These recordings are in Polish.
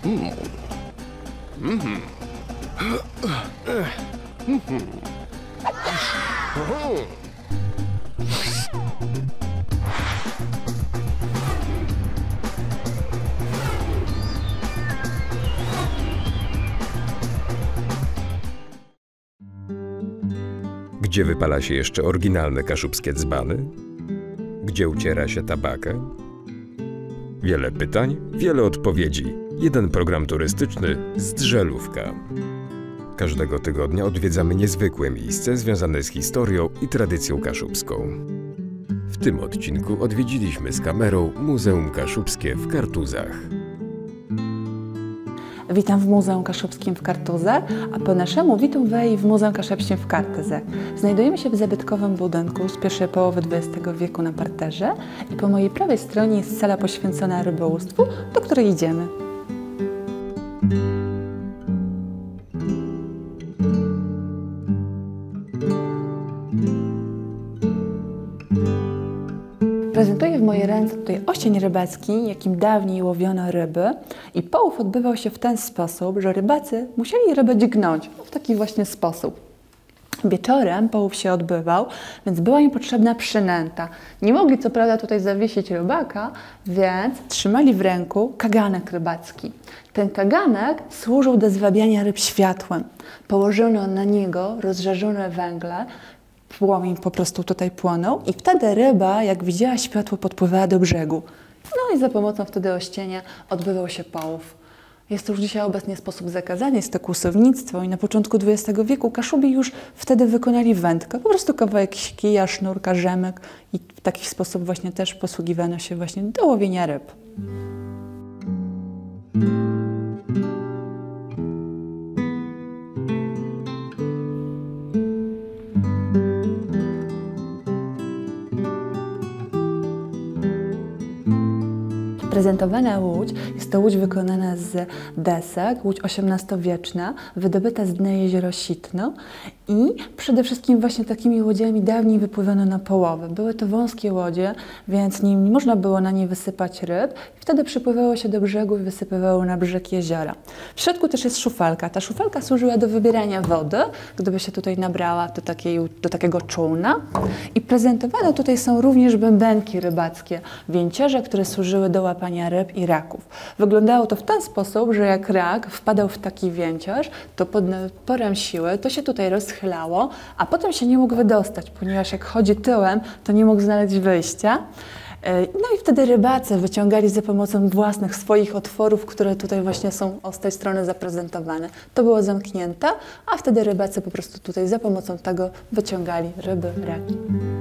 Gdzie wypala się jeszcze oryginalne kaszubskie dzbany? Gdzie uciera się tabakę? Wiele pytań, wiele odpowiedzi. Jeden program turystyczny z Drzelówka. Każdego tygodnia odwiedzamy niezwykłe miejsce związane z historią i tradycją kaszubską. W tym odcinku odwiedziliśmy z kamerą Muzeum Kaszubskie w Kartuzach. Witam w Muzeum Kaszubskim w Kartuzach, a po naszemu witam w Muzeum Kaszubskim w Kartuzach. Znajdujemy się w zabytkowym budynku z pierwszej połowy XX wieku na parterze i po mojej prawej stronie jest sala poświęcona rybołówstwu, do której idziemy. Prezentuję w mojej ręce tutaj oścień rybacki, jakim dawniej łowiono ryby, i połów odbywał się w ten sposób, że rybacy musieli rybę dźgnąć w taki właśnie sposób. Wieczorem połów się odbywał, więc była im potrzebna przynęta. Nie mogli co prawda tutaj zawiesić rybaka, więc trzymali w ręku kaganek rybacki. Ten kaganek służył do zwabiania ryb światłem. Położono na niego rozżarzone węgle, płomień po prostu tutaj płonął i wtedy ryba, jak widziała światło, podpływała do brzegu. No i za pomocą wtedy ościenia odbywał się połów. Jest to już dzisiaj obecnie sposób zakazany, jest to kłusownictwo i na początku XX wieku Kaszubi już wtedy wykonali wędkę. Po prostu kawałek kija, sznurka, rzemek i w taki sposób właśnie też posługiwano się właśnie do łowienia ryb. Prezentowana łódź jest to łódź wykonana z desek, łódź XVIII-wieczna, wydobyta z dna jeziora Sitno i przede wszystkim właśnie takimi łodziami dawniej wypływano na połowę. Były to wąskie łodzie, więc nie można było na nie wysypać ryb i wtedy przypływało się do brzegu i wysypywało na brzeg jeziora. W środku też jest szufalka. Ta szufalka służyła do wybierania wody, gdyby się tutaj nabrała do takiego czółna. I prezentowane tutaj są również bębenki rybackie, więcierze, które służyły do łapania ryb i raków. Wyglądało to w ten sposób, że jak rak wpadał w taki więciarz, to pod naporem siły to się tutaj rozchylało, a potem się nie mógł wydostać, ponieważ jak chodzi tyłem, to nie mógł znaleźć wyjścia. No i wtedy rybacy wyciągali za pomocą własnych swoich otworów, które tutaj właśnie są z tej strony zaprezentowane. To było zamknięte, a wtedy rybacy po prostu tutaj za pomocą tego wyciągali ryby, raki.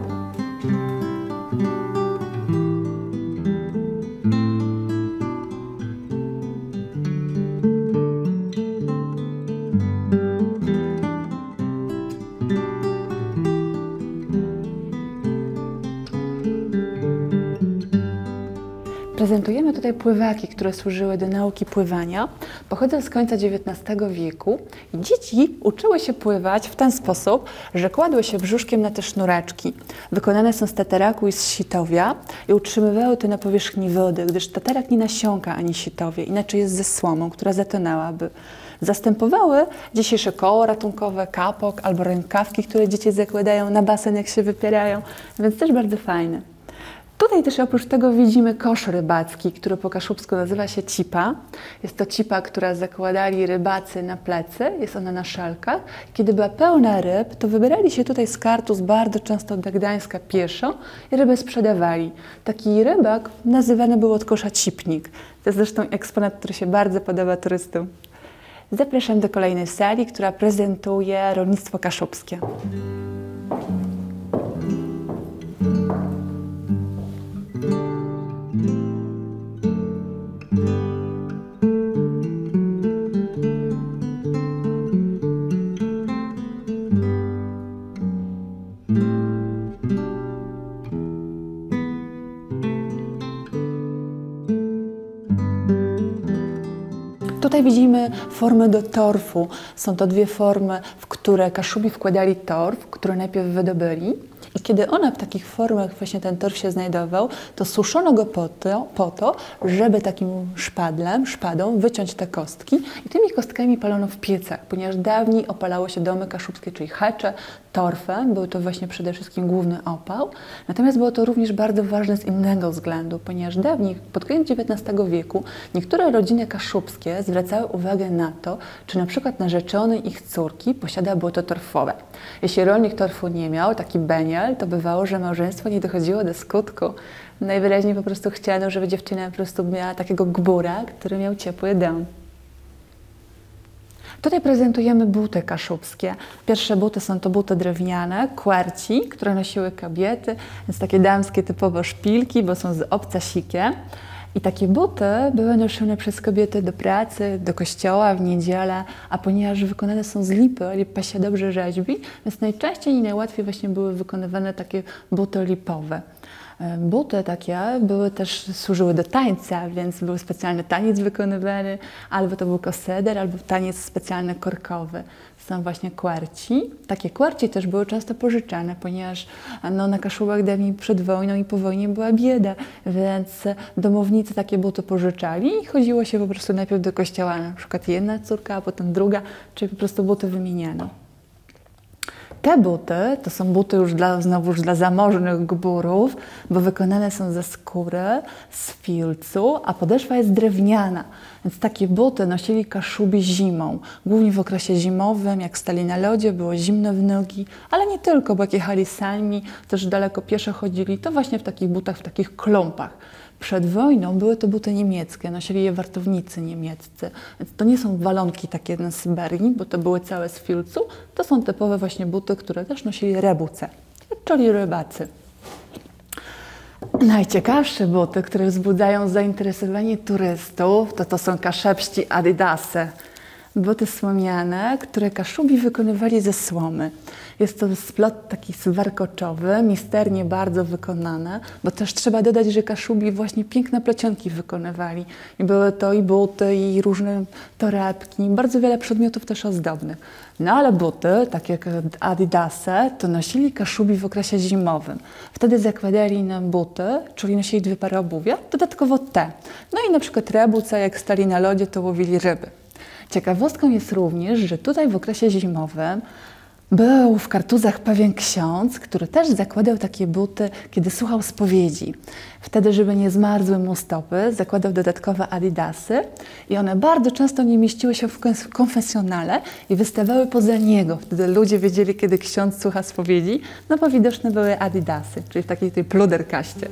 Prezentujemy tutaj pływaki, które służyły do nauki pływania. Pochodzą z końca XIX wieku. Dzieci uczyły się pływać w ten sposób, że kładły się brzuszkiem na te sznureczki. Wykonane są z tataraku i z sitowia i utrzymywały to na powierzchni wody, gdyż tatarak nie nasiąka ani sitowie, inaczej jest ze słomą, która zatonęłaby. Zastępowały dzisiejsze koło ratunkowe, kapok albo rękawki, które dzieci zakładają na basen, jak się wypierają, więc też bardzo fajne. Tutaj też oprócz tego widzimy kosz rybacki, który po kaszubsku nazywa się cipa. Jest to cipa, która zakładali rybacy na plecy, jest ona na szelkach. Kiedy była pełna ryb, to wybierali się tutaj z Kartuz bardzo często do Gdańska pieszo i ryby sprzedawali. Taki rybak nazywany był od kosza cipnik. To jest zresztą eksponat, który się bardzo podoba turystom. Zapraszam do kolejnej sali, która prezentuje rolnictwo kaszubskie. Tutaj widzimy formy do torfu. Są to dwie formy, w które Kaszubi wkładali torf, który najpierw wydobyli I kiedy one w takich formach właśnie ten torf się znajdował, to suszono go po to, żeby takim szpadą wyciąć te kostki i tymi kostkami palono w piecach, ponieważ dawniej opalało się domy kaszubskie, czyli checze, torfem. Był to właśnie przede wszystkim główny opał. Natomiast było to również bardzo ważne z innego względu, ponieważ dawniej, pod koniec XIX wieku, niektóre rodziny kaszubskie zwracały uwagę na to, czy na przykład narzeczony ich córki posiada błoto torfowe. Jeśli rolnik torfu nie miał, taki beniel, to bywało, że małżeństwo nie dochodziło do skutku. Najwyraźniej po prostu chciano, żeby dziewczyna po prostu miała takiego gbura, który miał ciepły dom. Tutaj prezentujemy buty kaszubskie. Pierwsze buty są to buty drewniane, kwarci, które nosiły kobiety, więc takie damskie typowo szpilki, bo są z obcasikiem. I takie buty były noszone przez kobiety do pracy, do kościoła w niedzielę, a ponieważ wykonane są z lipy, lipa się dobrze rzeźbi, więc najczęściej i najłatwiej właśnie były wykonywane takie buty lipowe. Buty takie służyły do tańca, więc był specjalny taniec wykonywany, albo to był koseder, albo taniec specjalny korkowy. Są właśnie kwarci. Takie kwarci też były często pożyczane, ponieważ na Kaszubach dawniej przed wojną i po wojnie była bieda, więc domownicy takie buty pożyczali i chodziło się po prostu najpierw do kościoła, na przykład jedna córka, a potem druga, czyli po prostu buty wymieniano. Te buty to są buty już znowuż dla zamożnych gburów, bo wykonane są ze skóry, z filcu, a podeszwa jest drewniana. Więc takie buty nosili Kaszubi zimą. Głównie w okresie zimowym, jak stali na lodzie, było zimno w nogi, ale nie tylko, bo jak jechali sami, też daleko pieszo chodzili, to właśnie w takich butach, w takich klompach. Przed wojną były to buty niemieckie, nosili je wartownicy niemieccy, więc to nie są walonki takie na Syberii, bo to były całe z filcu, to są typowe właśnie buty, które też nosili rebuce, czyli rybacy. Najciekawsze buty, które wzbudzają zainteresowanie turystów, to są kaszebści Adidasy. Buty słomiane, które Kaszubi wykonywali ze słomy. Jest to splot taki warkoczowy, misternie bardzo wykonane, bo też trzeba dodać, że Kaszubi właśnie piękne plecionki wykonywali. I były to i buty, i różne torebki, bardzo wiele przedmiotów też ozdobnych. No ale buty, takie jak Adidasy, to nosili Kaszubi w okresie zimowym. Wtedy zakładali nam buty, czyli nosili 2 pary obuwia, dodatkowo te. No i na przykład rebuce, jak stali na lodzie, to łowili ryby. Ciekawostką jest również, że tutaj w okresie zimowym był w Kartuzach pewien ksiądz, który też zakładał takie buty, kiedy słuchał spowiedzi. Wtedy, żeby nie zmarzły mu stopy, zakładał dodatkowe adidasy i one bardzo często nie mieściły się w konfesjonale i wystawały poza niego. Wtedy ludzie wiedzieli, kiedy ksiądz słucha spowiedzi, no bo widoczne były adidasy, czyli w takiej tej pluderkaście.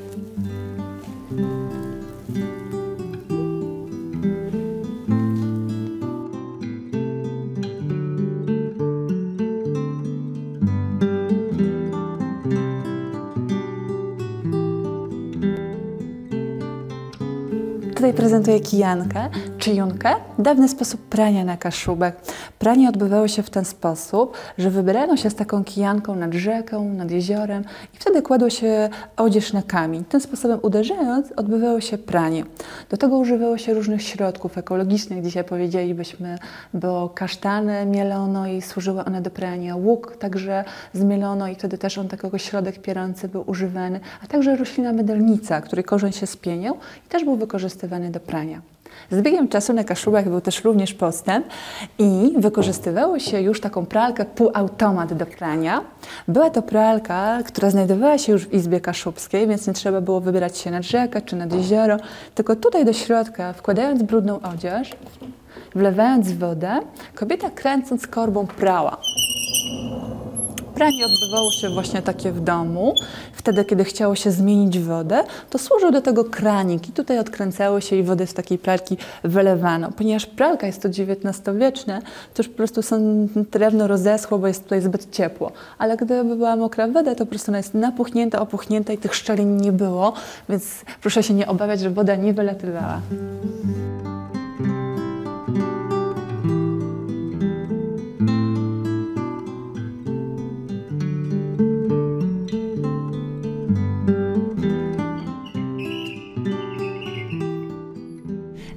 Tutaj prezentuję kijankę, czy junkę, dawny sposób prania na Kaszubach. Pranie odbywało się w ten sposób, że wybierano się z taką kijanką nad rzeką, nad jeziorem i wtedy kładło się odzież na kamień. Tym sposobem uderzając odbywało się pranie. Do tego używało się różnych środków ekologicznych, dzisiaj powiedzielibyśmy, bo kasztany mielono i służyły one do prania. Łuk także zmielono i wtedy też on takiego środek pierący był używany, a także roślina mydelnica, której korzeń się spieniał i też był wykorzystywany do prania. Z biegiem czasu na Kaszubach był też również postęp i wykorzystywało się już taką pralkę półautomat do prania. Była to pralka, która znajdowała się już w izbie kaszubskiej, więc nie trzeba było wybierać się nad rzekę czy nad jezioro, tylko tutaj do środka, wkładając brudną odzież, wlewając wodę, kobieta kręcąc korbą prała. Pranie odbywało się właśnie takie w domu. Wtedy, kiedy chciało się zmienić wodę, to służył do tego kranik i tutaj odkręcało się i wodę z takiej pralki wylewano. Ponieważ pralka jest to XIX-wieczne, to już po prostu drewno rozeschło, bo jest tutaj zbyt ciepło. Ale gdyby była mokra woda, to po prostu ona jest napuchnięta, opuchnięta i tych szczelin nie było, więc proszę się nie obawiać, że woda nie wylatywała.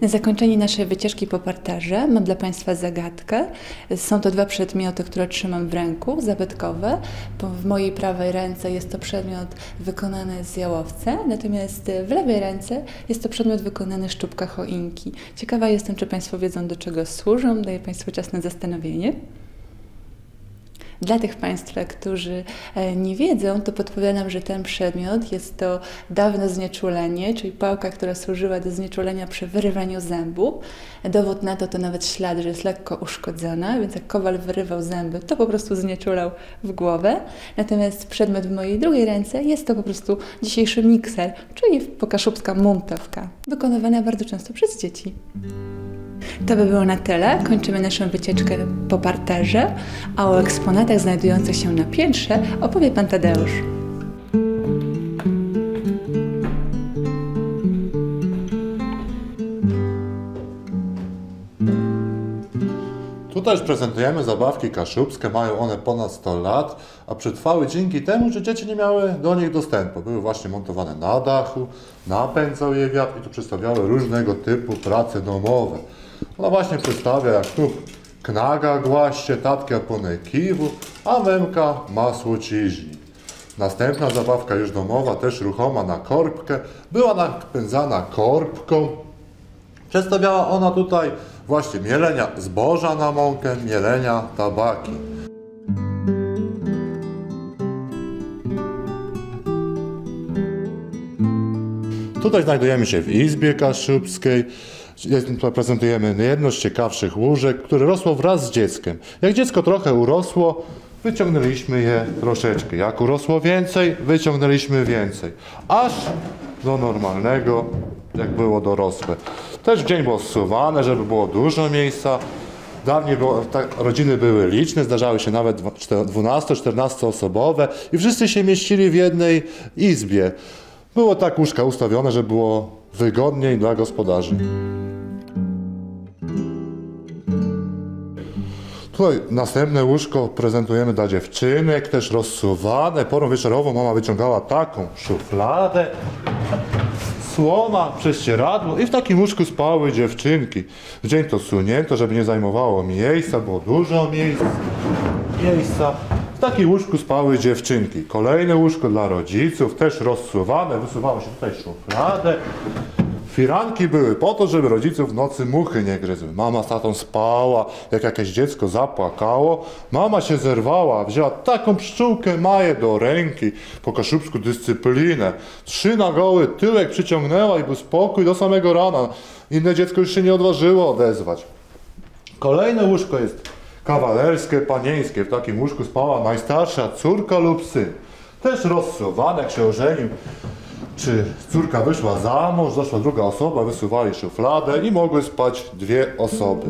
Na zakończenie naszej wycieczki po parterze mam dla Państwa zagadkę. Są to dwa przedmioty, które trzymam w ręku, zabytkowe. W mojej prawej ręce jest to przedmiot wykonany z jałowca, natomiast w lewej ręce jest to przedmiot wykonany z czubka choinki. Ciekawa jestem, czy Państwo wiedzą, do czego służą. Daję Państwu czas na zastanowienie. Dla tych Państwa, którzy nie wiedzą, to podpowiadam, że ten przedmiot jest to dawne znieczulenie, czyli pałka, która służyła do znieczulenia przy wyrywaniu zębów. Dowód na to nawet ślad, że jest lekko uszkodzona, więc jak kowal wyrywał zęby, to po prostu znieczulał w głowę. Natomiast przedmiot w mojej drugiej ręce jest to po prostu dzisiejszy mikser, czyli pokaszubska muntowka, wykonywana bardzo często przez dzieci. To by było na tyle. Kończymy naszą wycieczkę po parterze, a o eksponatach znajdujących się na piętrze opowie Pan Tadeusz. Tutaj już prezentujemy zabawki kaszubskie, mają one ponad 100 lat, a przetrwały dzięki temu, że dzieci nie miały do nich dostępu. Były właśnie montowane na dachu, napędzał je wiatr i tu przedstawiały różnego typu prace domowe. Ona właśnie przedstawia, jak tu knaga głaście, tatka pone kiwu, a memka masło ciźni. Następna zabawka już domowa, też ruchoma na korbkę, była napędzana korbką. Przedstawiała ona tutaj właśnie mielenia zboża na mąkę, mielenia tabaki. Tutaj znajdujemy się w izbie kaszubskiej. Prezentujemy jedno z ciekawszych łóżek, które rosło wraz z dzieckiem. Jak dziecko trochę urosło, wyciągnęliśmy je troszeczkę. Jak urosło więcej, wyciągnęliśmy więcej. Aż do normalnego, jak było dorosłe. Też w dzień było zsuwane, żeby było dużo miejsca. Dawniej rodziny były liczne, zdarzały się nawet 12-14 osobowe i wszyscy się mieścili w jednej izbie. Było tak łóżka ustawione, żeby było wygodniej dla gospodarzy. Tutaj następne łóżko prezentujemy dla dziewczynek, też rozsuwane. Porą wieczorową mama wyciągała taką szufladę, słoma, prześcieradło i w takim łóżku spały dziewczynki. W dzień to sunięto, żeby nie zajmowało miejsca, było dużo miejsca. W takim łóżku spały dziewczynki. Kolejne łóżko dla rodziców, też rozsuwane, wysuwało się tutaj szufladę. Firanki były po to, żeby rodziców w nocy muchy nie gryzły. Mama z tatą spała, jak jakieś dziecko zapłakało. Mama się zerwała, wzięła taką pszczółkę Maję do ręki, po kaszubsku dyscyplinę. 3 na goły tyłek przyciągnęła i był spokój do samego rana. Inne dziecko już się nie odważyło odezwać. Kolejne łóżko jest kawalerskie, panieńskie. W takim łóżku spała najstarsza córka lub syn. Też rozsuwane, jak się ożenił. Czy córka wyszła za mąż, zaszła druga osoba, wysuwali szufladę i mogły spać 2 osoby.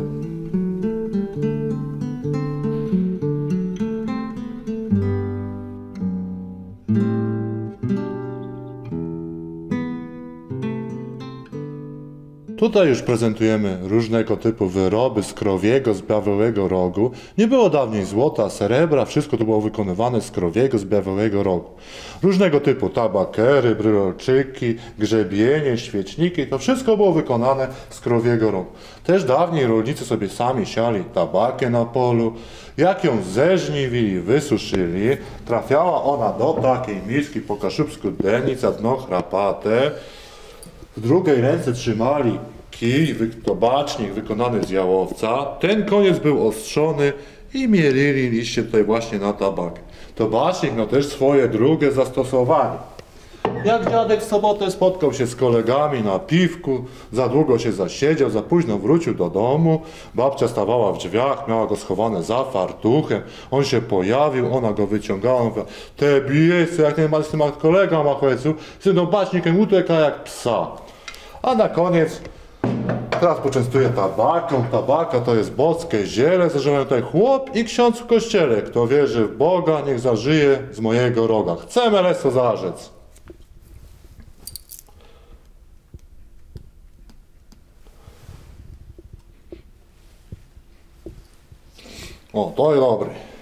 Tutaj już prezentujemy różnego typu wyroby z krowiego, z białego rogu. Nie było dawniej złota, srebra, wszystko to było wykonywane z krowiego, z białego rogu. Różnego typu tabakery, brylolczyki, grzebienie, świeczniki, to wszystko było wykonane z krowiego rogu. Też dawniej rolnicy sobie sami siali tabakę na polu. Jak ją zeżniwili, wysuszyli, trafiała ona do takiej miski, po kaszubsku denica, dno chrapate. W drugiej ręce trzymali kij, tobacznik wykonany z jałowca. Ten koniec był ostrzony i mielili liście tutaj właśnie na tabak. Tobacznik miał też swoje drugie zastosowanie. Jak dziadek w sobotę spotkał się z kolegami na piwku, za długo się zasiedział, za późno wrócił do domu, babcia stawała w drzwiach, miała go schowane za fartuchem, on się pojawił, ona go wyciągała, mówiła: te bijece, jak nie ma z tym kolega machoecu, z tym tobacznikiem utyka jak psa. A na koniec teraz poczęstuję tabaką. Tabaka to jest boskie ziele, zażywają tutaj chłop i ksiądz w kościele. Kto wierzy w Boga, niech zażyje z mojego roga. Chcemy leso zarzec. O, to jest dobry.